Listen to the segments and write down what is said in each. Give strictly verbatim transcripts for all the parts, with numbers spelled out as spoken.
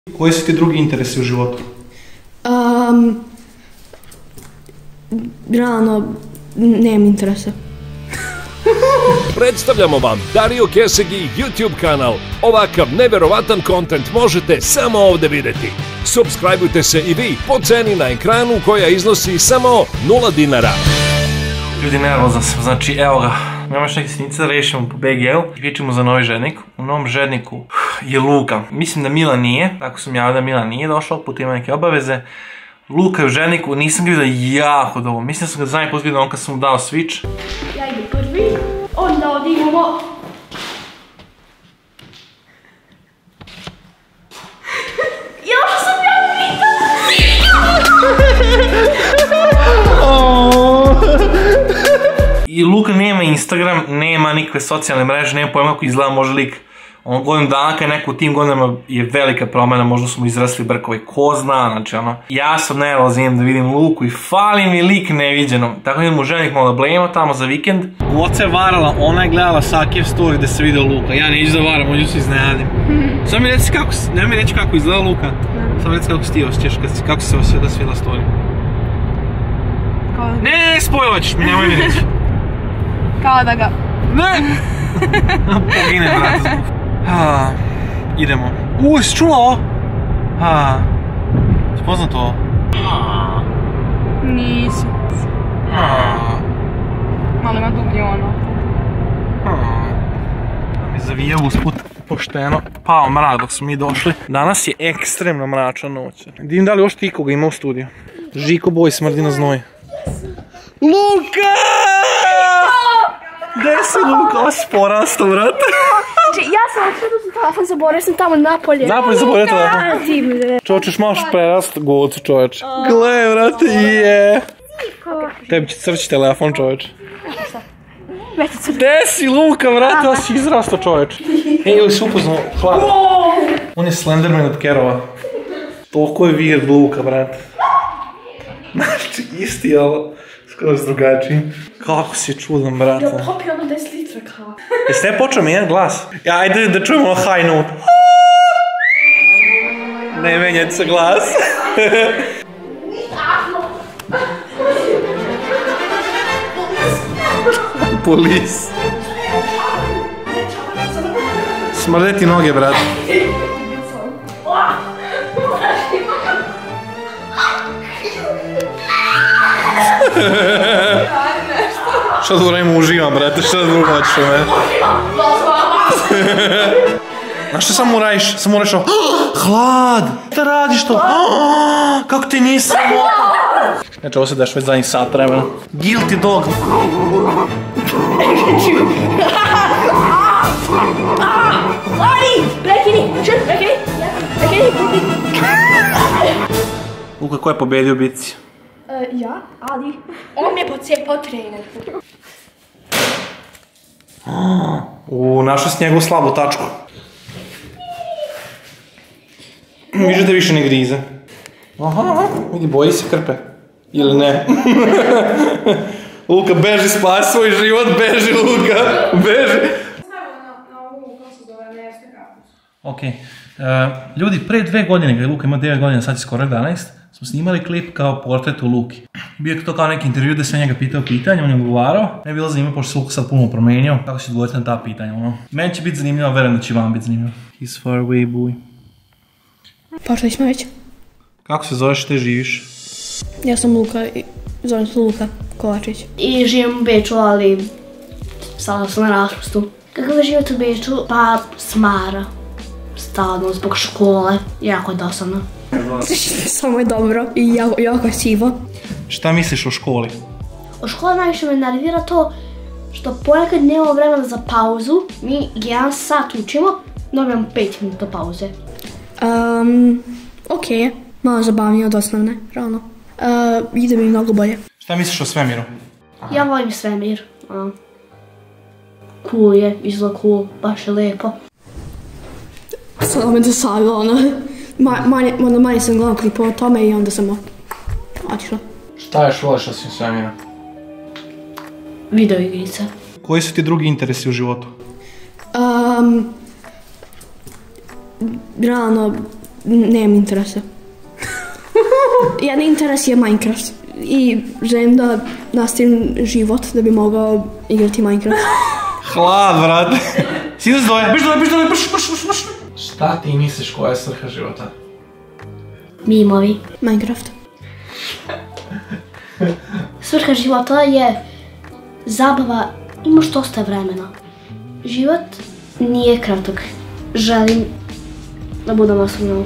Koji su ti drugi interesi u životu? Um, Rano, nemam interesa. Predstavljamo vam Dario Kesegi YouTube kanal. Ovakav neverovatan kontent možete samo ovdje vidjeti. Subscribeujte se i vi po ceni na ekranu koja iznosi samo nula dinara. Ljudi, nervozan sam, znači evo ga, imamo još neke sitnice da rešimo po B G L i pričamo za novi žednik. U novom žedniku je Luka. Mislim da Milan nije, tako sam javio da Milan nije došao, put ima neke obaveze. Luka je u žedniku, nisam ga vidio jako dobro, mislim da sam ga zadnji put vidio on kad sam mu dao switch. Ja idem prvi, onda ovdje imamo... Još sam ja I Luka nema Instagram, nema nikakve socijalne mreže, nema pojma kako izgleda, može lik on godinu dana kad je neko u tim godinama je velika promjena, možda su mu izrasli brkovi, ko zna, znači ono. Ja sam nervozan da vidim Luku i fali mi lik neviđeno, tako da idem u žednik malo da blejimo tamo za vikend. Oca je varala, ona je gledala Sakijev story da se vidio Luka, ja neću da varam, možda se iznenadim. Samo mi reci kako, nema mi reći kako izgleda Luka, samo reci kako si ti osjećaš, kako se osjeća da si vidjela story. Ne, ne, ne, spojovat ćeš mi, nemoj mi reći. Kao da ga... Ne! Pogine, brate, zbog. Ha, idemo. Uuu, jesi čula ovo? Ha, spoznat ovo? Nisi. Malo ima dublje ono. Mi zavije usput pošteno. Pao mrak dok smo mi došli. Danas je ekstremno mračna noć. Vidim da li još ti koga ima u studiju. Žiko boj smrdi na znoj. Luka! Gde si Luka? Ovo si porastao, brate. Ja sam otvorio telefon, zaboravio sam tamo napolje. Napolje zaboravio telefon? Čovječ, još malo prerast gocu, čovječ. Gle, brate, je. Tebi će crći telefon, čovječ. Već crći. Gde si Luka, brate, ovo si izrastao, čovječ. Ej, ili si upoznao hlad. On je Slenderman od Kerova. Toliko je weird Luka, brate. Znači, isti, ali skroz drugačiji. Kako si čudan, brate. Ja popio ono deset litra kao. Jeste je počeo mijenjati glas? Ja, ajde da čujemo ono high note. Ne menjati se glas. Polis. Smrde ti noge, brate. Šta da uradimo, uživam, brate, šta da drugo hoćeš u mene? Znaš šta samo uradiš? Samo uradiš ovo, hlad! Šta radiš to? Kako ti nisam moto? Znači, ovo se daš već zadnjih sat vremena. Guilty dog! Adi! Prekini! Čut, prekini! Prekini, prekini! Luka, ko je pobedio u bitci? Ja, Adi. On mi je pocijepao trener. U, našao si njegovu slabu tačku. Vidiš da više ne grize. Aha, aha, vidi, boji se krpe. Ili ne? Luka, beži, spasi svoj život, beži, Luka, beži. Ok, ljudi, pre dve godine, kada je Luka ima devet godina, sad je skoro jedanaest, smo snimali klip kao portret u Luki. Bio je to kao neki intervju gdje sam njega pitao pitanje, on je odgovarao. Ne je bilo zanimljivo, pošto se Luka sad puno promenio. Kako će odgovoriti na ta pitanja, ono. Meni će biti zanimljivo, a verujem da će vam biti zanimljivo. He's far away, boy. Počeli smo već. Kako se zoveš i te živiš? Ja sam Luka, zovem se Luka Kovačić. I živim u Beču, ali sada sam na raspustu. Kakav je život u Beču? Pa smara. Stalno, zbog škole. Jako je dosadno. Samo je dobro i jako, jako je sivo. Šta misliš o školi? U školi najviše me nervira to što ponekad nemamo vremena za pauzu. Mi jedan sat učimo, dobijamo pet minuta pauze. Um, ok, malo zabavnije od osnovne, realno. Uh, ide mi mnogo bolje. Šta misliš o svemiru? Ja volim svemir. Uh, cool je, izgleda cool, baš je lepo. Sada me dosadilo, ono, ma, manje, ono manje sam gledala klipova o tome i onda sam otišla. Šta još voliš osim svemira? Video igrice. Koji su ti drugi interesi u životu? Um, Rano, nemam interesa. Jedan interes je Minecraft i želim da nastavim život da bi mogao igrati Minecraft. Hlad, brate. Sidi s doje, biš dole, biš dole, brš, brš, brš, brš. Šta ti misliš koja je svrha života? Mimovi. Minecraft. Svrha života je zabava, imaš dosta vremena. Život nije kratak. Želim da budem astronaut.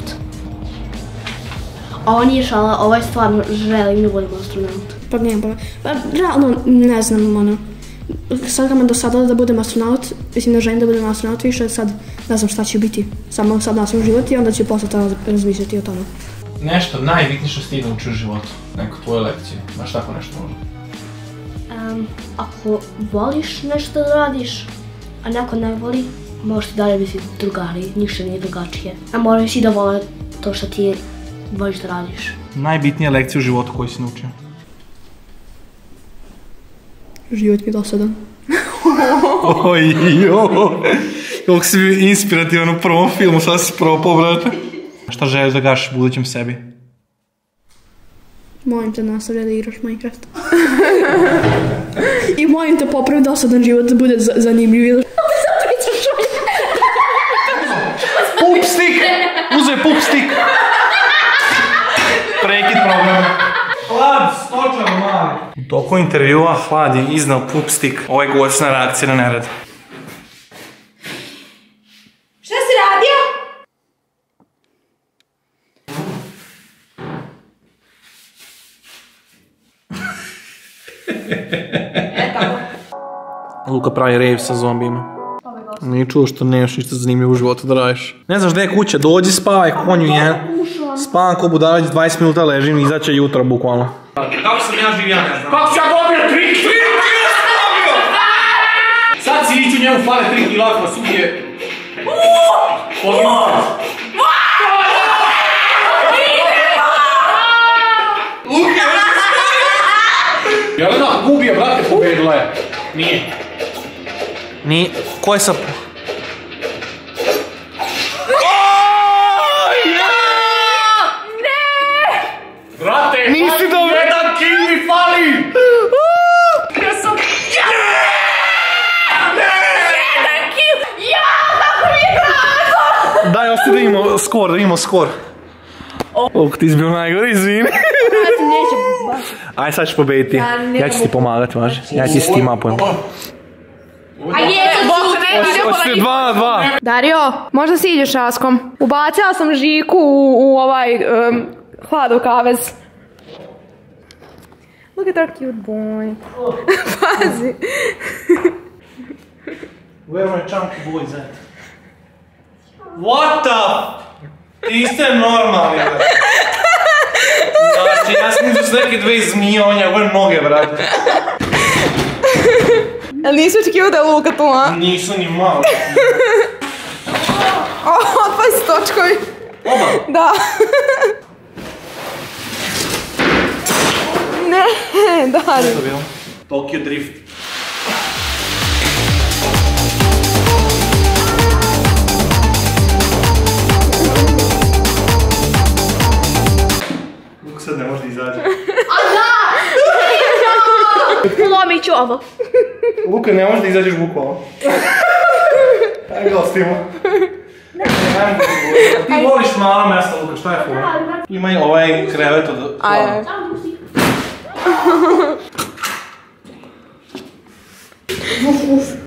Ovo nije šala, ovo je stvarno želim da budem astronaut. Pa nijem pa, pa realno ne znam, ono, sad kad me dosadala da budem astronaut, mislim da želim da budem astronaut više, sad ne znam šta će biti. Samo sad nastavim život i onda ću posle toga razmišljati o tome. Nešto najbitnije što si ti naučio u životu, neku tvoju lekciju, baš tako nešto možda. Um, ako voliš nešto da radiš, a neko ne voli, možeš ti dalje biti drugari, ništa nije drugačije. A moraš i da vole to što ti voliš da radiš. Najbitnija lekcija u životu koju si naučio? Život mi je dosadan. Oj, jo. Kako si bio inspirativan u prvom filmu, sad si propao, brate. Šta želiš da kažeš budućem sebi? Molim te nastavlja da igraš Minecraft. I molim te popravi dosadan život da bude zanimljiv. Pup stick! Uzeo pup stick! Prekid problema. Hlad, stočar mali. U toku intervjua Hlad je iznao pup stick. Ovo je gosna reakcija na nered. Šta si radio? Luka pravi rave sa zombijima. Nije čuo što nemaš ništa zanimljivo u životu da radiš. Ne znaš gdje je kuća, dođi spavaj konju jedan. Spavam ko budalac, dvadeset minuta ležim i izaće jutro bukvalno. Kako sam ja živ, ja ne znam. Kako sam ja dobio tri kila? Sad si iću njemu fale tri kila kroz sudje. Luka! Jelena, gubije, brate, pobedila je. Nije. Nije. Ko je sa... Brate, nisi dobro! Jedan kill mi fali! Ja sam... Jedan kill! Ja, kako mi je drago! Daj, osti da imamo skor, da imamo skor. Ok, ti si bio najgori, izvini. Aj, sad ću pobediti. Ja ću ti pomagati, važi. Ja ću ti s tim mapujem. A jesu tu! Hoćete dva na dva. Dario, možda si ideš Askom. Ubacila sam Žiku u, u ovaj um, Hladov kavez. Look at our cute boy. Pazi. Where my chunky boys at? What the? Ti ste normalni, brate. Znači, ja sam izuz neke dve zmije, on je gore noge, brate. Jel nisi očekivao da je Luka tu, a? Nisu ni malo. O, pazi točkovi. Oba? Da. Ne, Dario. Što je bilo? Tokyo Drift. Luka sad ne može da izađe. Polomit ću ovo. Luka, ne možeš da izađeš bukvalno. Ajde ga ostimo. Ti voliš mala mjesta, Luka, šta je fora? Ima i ovaj krevet od... Ajde. Uf, uf.